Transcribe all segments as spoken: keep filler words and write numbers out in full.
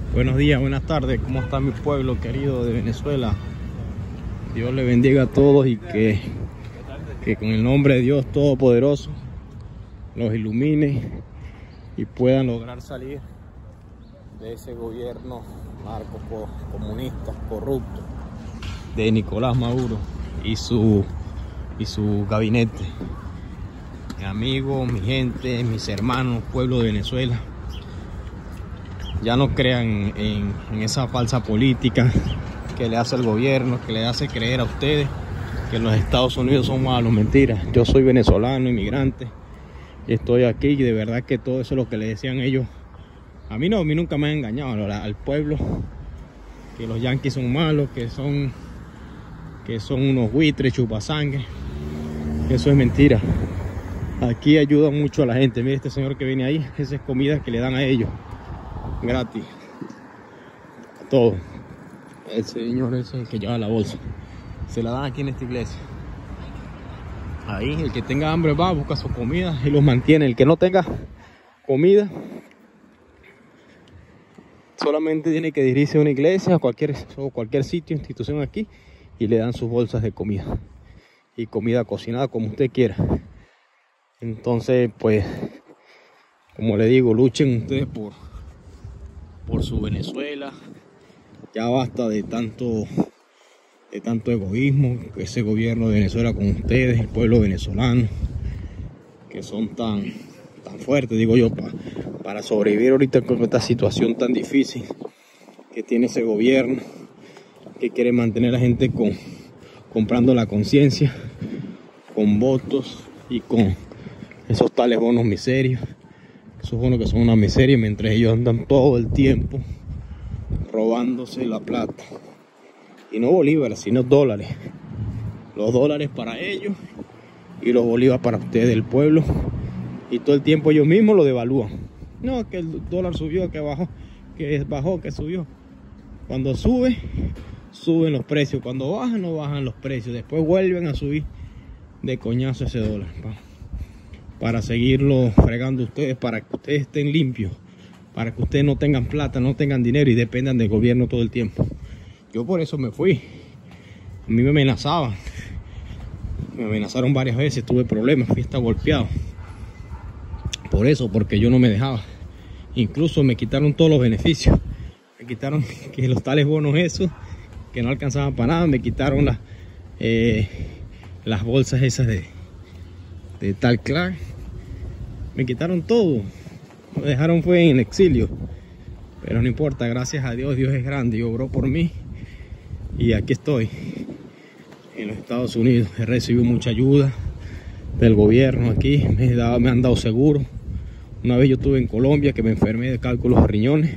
Buenos días, buenas tardes, ¿cómo está mi pueblo querido de Venezuela? Dios le bendiga a todos y que, que con el nombre de Dios Todopoderoso los ilumine y puedan lograr salir de ese gobierno narco comunista corrupto de Nicolás Maduro y su, y su gabinete. Mi amigo, mi gente, mis hermanos, pueblo de Venezuela, ya no crean en, en esa falsa política que le hace el gobierno, que le hace creer a ustedes que los Estados Unidos son malos. Mentiras. Yo soy venezolano, inmigrante, y estoy aquí, y de verdad que todo eso es lo que le decían ellos. A mí no, a mí nunca me han engañado, al pueblo, que los yanquis son malos, que son, que son unos buitres, chupasangre. Eso es mentira. Aquí ayudan mucho a la gente. Mire este señor que viene ahí, esa es comida que le dan a ellos gratis, todo. El señor ese es el que lleva la bolsa, se la dan aquí en esta iglesia. Ahí el que tenga hambre va, busca su comida y los mantiene. El que no tenga comida solamente tiene que dirigirse a una iglesia o cualquier, o cualquier sitio, institución aquí, y le dan sus bolsas de comida y comida cocinada como usted quiera. Entonces, pues, como le digo, luchen ustedes por por su Venezuela. Ya basta de tanto de tanto egoísmo, ese gobierno de Venezuela con ustedes, el pueblo venezolano, que son tan tan fuertes, digo yo, pa, para sobrevivir ahorita con esta situación tan difícil que tiene ese gobierno, que quiere mantener a la gente con comprando la conciencia, con votos y con esos tales bonos miserios. Esos bonos que son una miseria, mientras ellos andan todo el tiempo robándose la plata. Y no bolívares, sino dólares. Los dólares para ellos y los bolívares para ustedes, el pueblo. Y todo el tiempo ellos mismos lo devalúan. No, que el dólar subió, que bajó, que bajó, que subió. Cuando sube, suben los precios. Cuando bajan, no bajan los precios. Después vuelven a subir de coñazo ese dólar, pa. Para seguirlo fregando ustedes, para que ustedes estén limpios, para que ustedes no tengan plata, no tengan dinero y dependan del gobierno todo el tiempo. Yo por eso me fui. A mí me amenazaban, me amenazaron varias veces, tuve problemas, fui hasta golpeado. Por eso, porque yo no me dejaba. Incluso me quitaron todos los beneficios. Me quitaron que los tales bonos esos, que no alcanzaban para nada. Me quitaron las, eh, las bolsas esas de, de tal Clark. Me quitaron todo, me dejaron fue en exilio, pero no importa, gracias a Dios, Dios es grande y obró por mí, y aquí estoy en los Estados Unidos. He recibido mucha ayuda del gobierno aquí, me, he dado, me han dado seguro. Una vez yo estuve en Colombia, que me enfermé de cálculos de riñones,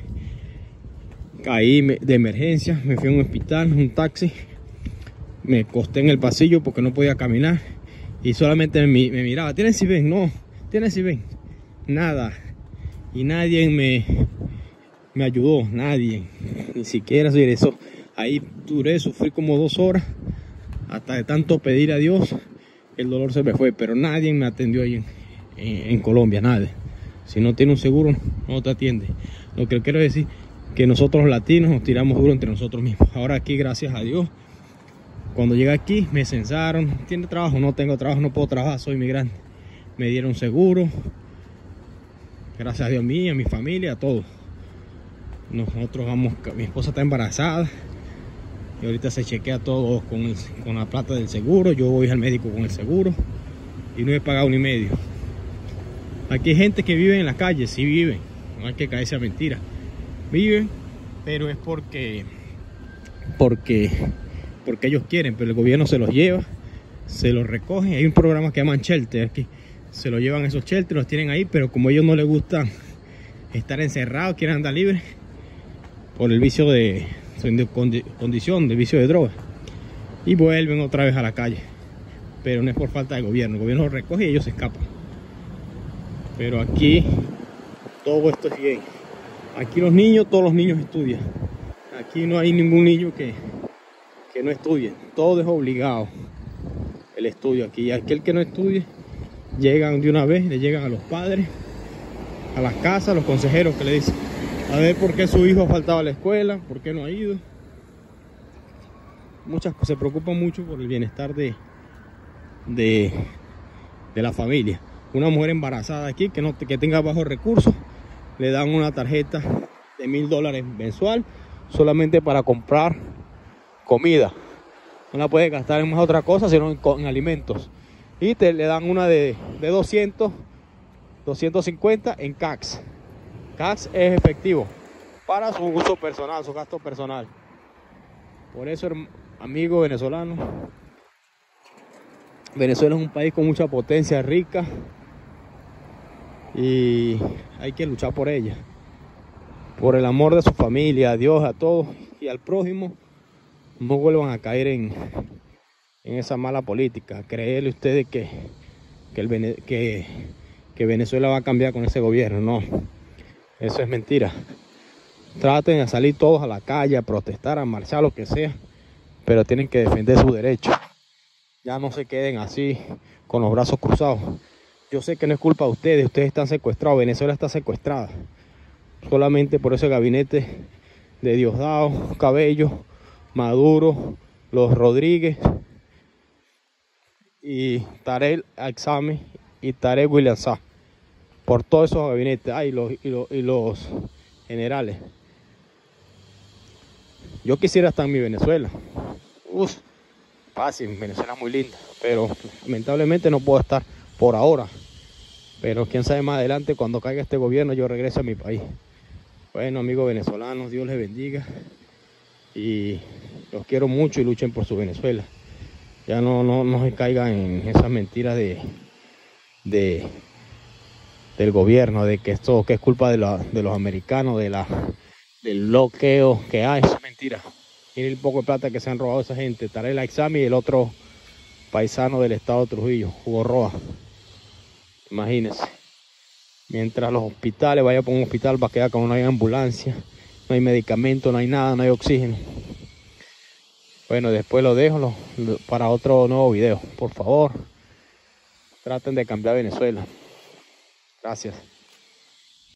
caí de emergencia, me fui a un hospital, un taxi, me acosté en el pasillo porque no podía caminar, y solamente me, me miraba, ¿tienen si ven? No, ¿tienen si ven? Nada. Y nadie me, me ayudó, nadie. Ni siquiera se regresó. Ahí duré, sufrí como dos horas, hasta de tanto pedir a Dios, el dolor se me fue. Pero nadie me atendió ahí en, en, en Colombia, nadie. Si no tiene un seguro, no te atiende. Lo que quiero decir, que nosotros los latinos nos tiramos duro entre nosotros mismos. Ahora aquí, gracias a Dios, cuando llegué aquí me censaron. ¿Tiene trabajo? No tengo trabajo, no puedo trabajar, soy inmigrante. Me dieron seguro, gracias a Dios, a mí, a mi familia, a todos. Nosotros vamos, mi esposa está embarazada y ahorita se chequea todo con, el, con la plata del seguro. Yo voy al médico con el seguro y no he pagado ni medio. Aquí hay gente que vive en la calle, sí viven, no hay que caerse a mentira. Viven, pero es porque, porque, porque ellos quieren, pero el gobierno se los lleva, se los recoge. Hay un programa que llaman Shelter aquí. Se lo llevan esos shelters, los tienen ahí, pero como a ellos no les gusta estar encerrados, quieren andar libres por el vicio de, de condición, de vicio de droga, y vuelven otra vez a la calle. Pero no es por falta de gobierno, el gobierno los recoge y ellos se escapan. Pero aquí todo esto es bien. Aquí los niños, todos los niños estudian. Aquí no hay ningún niño que, que no estudie, todo es obligado el estudio aquí. Y aquel que no estudie, llegan de una vez, le llegan a los padres, a las casas, los consejeros que le dicen, a ver por qué su hijo ha faltado a la escuela, por qué no ha ido. Muchas se preocupan mucho por el bienestar de, de, de la familia. Una mujer embarazada aquí que, no, que tenga bajos recursos, le dan una tarjeta de mil dólares mensual solamente para comprar comida. No la puede gastar en más otra cosa sino en, en alimentos. Y te le dan una de, de doscientos, doscientos cincuenta en C A X. C A X es efectivo para su uso personal, su gasto personal. Por eso, amigo venezolano, Venezuela es un país con mucha potencia, rica, y hay que luchar por ella, por el amor de su familia, a Dios, a todos y al prójimo. No vuelvan a caer en, en esa mala política. Creerle ustedes que, que, el, que, que Venezuela va a cambiar con ese gobierno. No, eso es mentira. Traten de salir todos a la calle, a protestar, a marchar, lo que sea, pero tienen que defender su derecho. Ya no se queden así con los brazos cruzados. Yo sé que no es culpa de ustedes, ustedes están secuestrados, Venezuela está secuestrada. Solamente por ese gabinete de Diosdado Cabello, Maduro, los Rodríguez y Tarek Al-Aissami y Tarek William Saab. Por todos esos gabinetes, ah, y, los, y, los, y los generales. Yo quisiera estar en mi Venezuela. Uf, fácil, Venezuela es muy linda, pero lamentablemente no puedo estar por ahora. Pero quién sabe más adelante, cuando caiga este gobierno, yo regreso a mi país. Bueno, amigos venezolanos, Dios les bendiga. Y los quiero mucho y luchen por su Venezuela. Ya no, no, no se caigan en esas mentiras de, de del gobierno, de que esto que es culpa de, la, de los americanos, de la, del bloqueo que hay. Eso es mentira. Miren el poco de plata que se han robado esa gente. Tarek Al-Aissami y el otro paisano del estado de Trujillo, Hugo Roa. Imagínense. Mientras los hospitales, vaya por un hospital, va a quedar como no hay ambulancia, no hay medicamento, no hay nada, no hay oxígeno. Bueno, después lo dejo lo, lo, para otro nuevo video. Por favor, traten de cambiar Venezuela. Gracias.